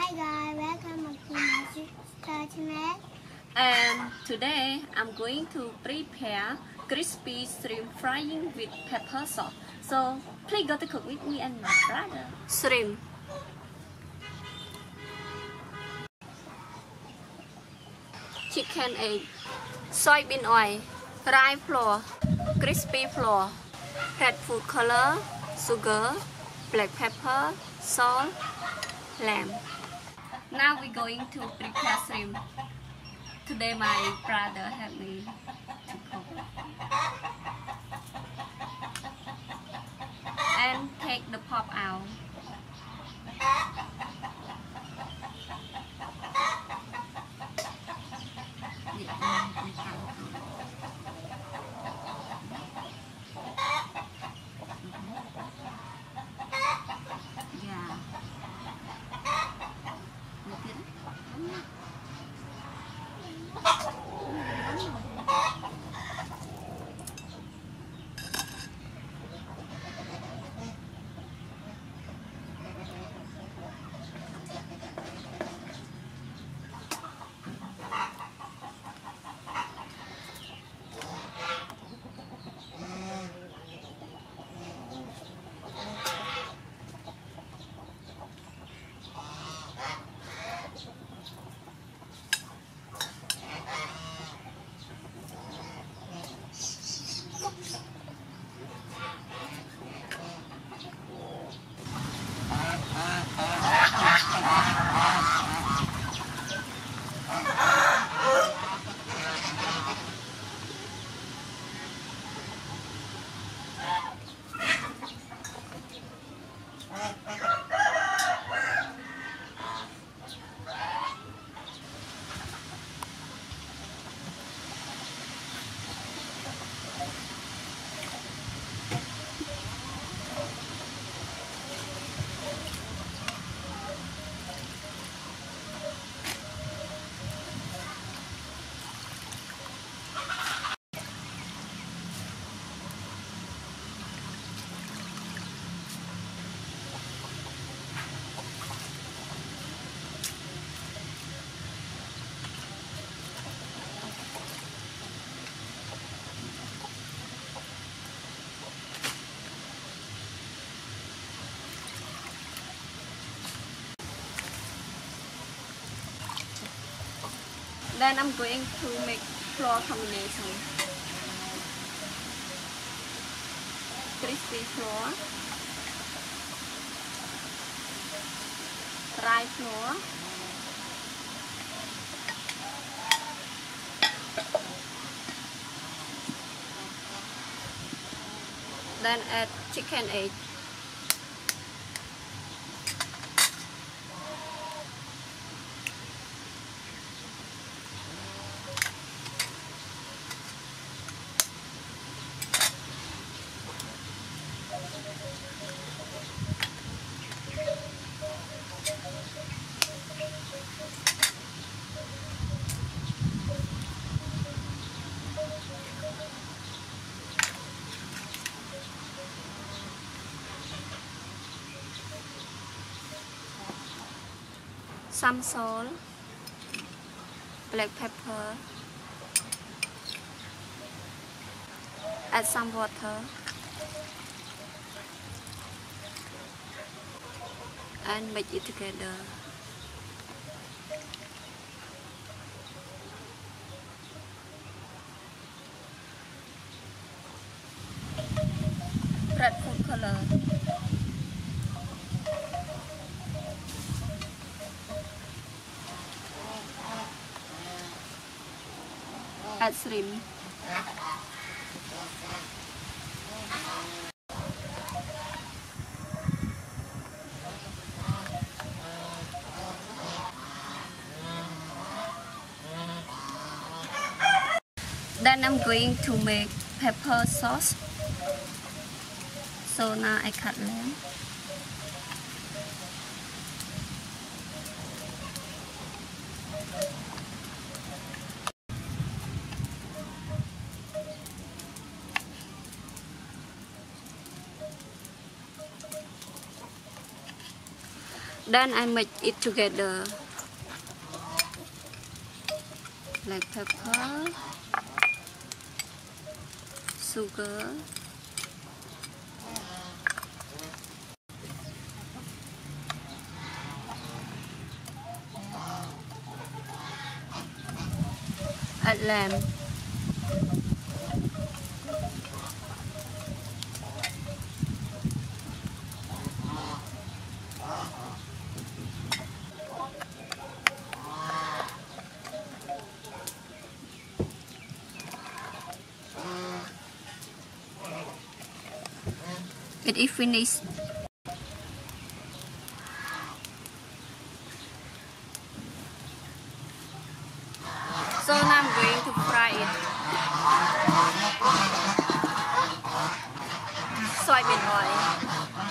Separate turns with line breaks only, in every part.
Hi guys, welcome back to my sister channel.
And today I'm going to prepare crispy shrimp frying with pepper sauce. So please go to cook with me and my brother. Shrimp, chicken egg, soybean oil, rye flour, crispy flour, red food color, sugar, black pepper, salt, lamb. Now we're going to prepare shrimp. Today my brother helped me to cook. And take the pop out. Yeah. Then I'm going to make flour combination. Crispy flour, rye flour, then add chicken egg. Some salt, black pepper, add some water, and mix it together. Red food color. Add shrimp. Then I'm going to make pepper sauce. So now I cut lamb. Then I mix it together. Black pepper, sugar, add lamb. It is finished. So now I'm going to fry it. Soybean oil.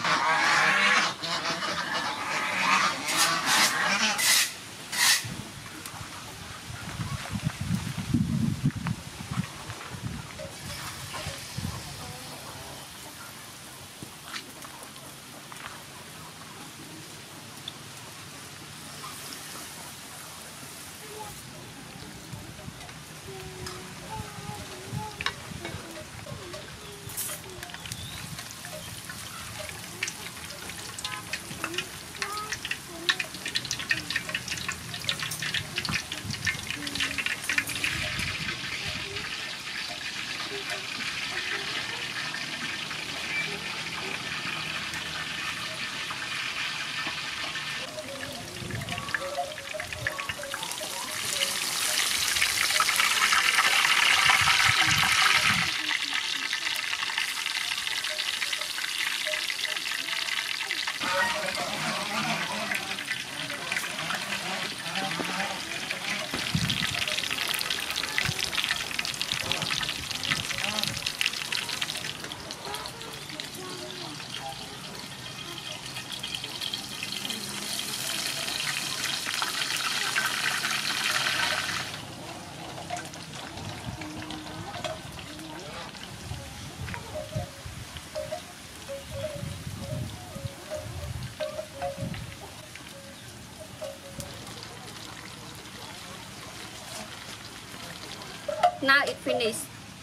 Now it finished.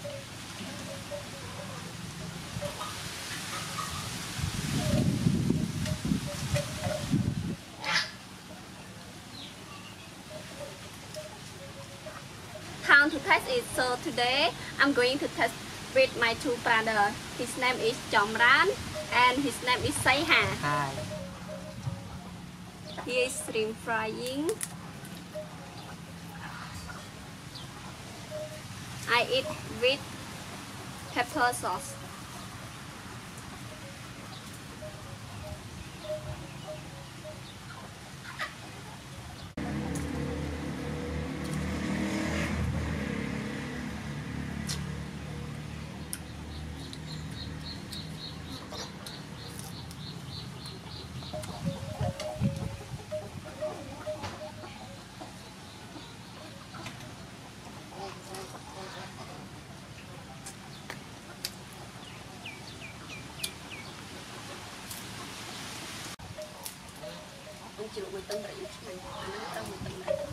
How to test it? So today I'm going to test with my two brothers. His name is Jomran and his name is Saiha.
Hi.
Here is shrimp frying. I eat with pepper sauce. Chịu với tông rẫy mình tông với tông rẫy.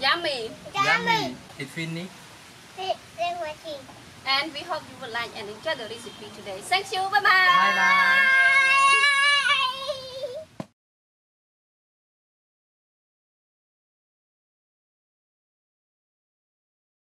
Yummy.
Yummy. It's finished.
And we hope you will like and enjoy the recipe today. Thank you. Bye bye.
Bye bye.